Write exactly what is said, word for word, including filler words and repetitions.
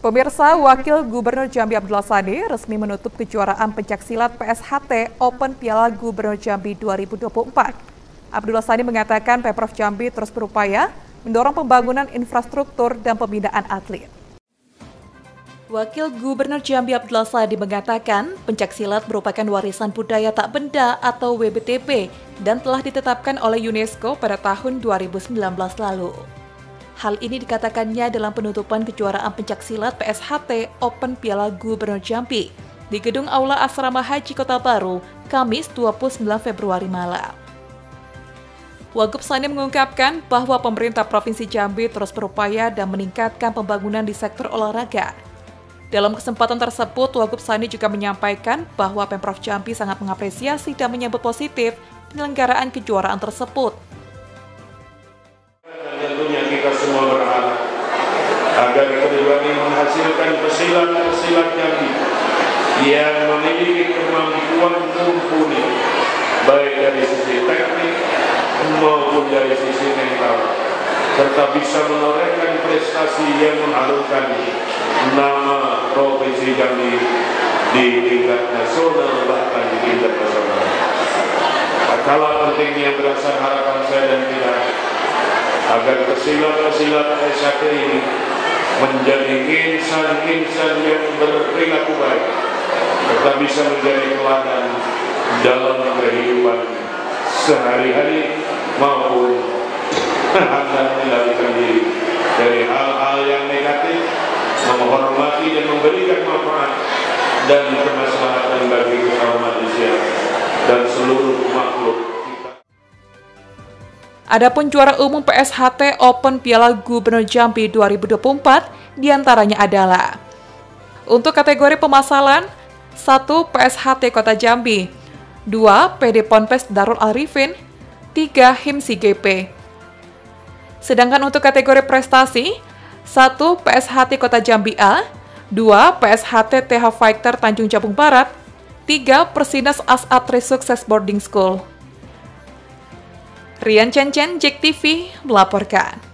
Pemirsa, Wakil Gubernur Jambi Abdullah Sani resmi menutup kejuaraan pencaksilat P S H T Open Piala Gubernur Jambi dua ribu dua puluh empat. Abdullah Sani mengatakan Pemprov Jambi terus berupaya mendorong pembangunan infrastruktur dan pembinaan atlet. Wakil Gubernur Jambi Abdullah Sani mengatakan pencaksilat merupakan warisan budaya tak benda atau W B T P dan telah ditetapkan oleh UNESCO pada tahun dua ribu sembilan belas lalu. Hal ini dikatakannya dalam penutupan kejuaraan pencaksilat P S H T Open Piala Gubernur Jambi di Gedung Aula Asrama Haji Kota Baru, Kamis dua puluh sembilan Februari malam. Wagub Sani mengungkapkan bahwa pemerintah Provinsi Jambi terus berupaya dan meningkatkan pembangunan di sektor olahraga. Dalam kesempatan tersebut, Wagub Sani juga menyampaikan bahwa Pemprov Jambi sangat mengapresiasi dan menyambut positif penyelenggaraan kejuaraan tersebut. Tentunya kita semua berharap agar kedua ini menghasilkan pesilat-pesilat Jambi yang memiliki kemampuan mumpuni baik dari sisi teknik maupun dari sisi mental, serta bisa menorehkan prestasi yang mengharumkan nama Provinsi Jambi di tingkat nasional bahkan di internasional. Kalah pentingnya berasal harapan saya dan kita agar pesilat-pesilat P S H T ini menjadi insan-insan yang berperilaku baik, serta bisa menjadi teladan dalam kehidupan sehari-hari maupun hendak melarikan diri dari hal-hal yang negatif, menghormati dan memberikan manfaat dan kemaslahatan bagi kaum manusia dan seluruh makhluk. Adapun juara umum P S H T Open Piala Gubernur Jambi dua ribu dua puluh empat diantaranya adalah untuk kategori pemasalan, satu P S H T Kota Jambi, dua P D Ponpes Darul Arifin, tiga Himsi G P. Sedangkan untuk kategori prestasi, satu P S H T Kota Jambi A, dua P S H T T H Fighter Tanjung Jabung Barat, tiga Persinas Asatri Sukses Boarding School. Rian Chen Chen, J E K T V melaporkan.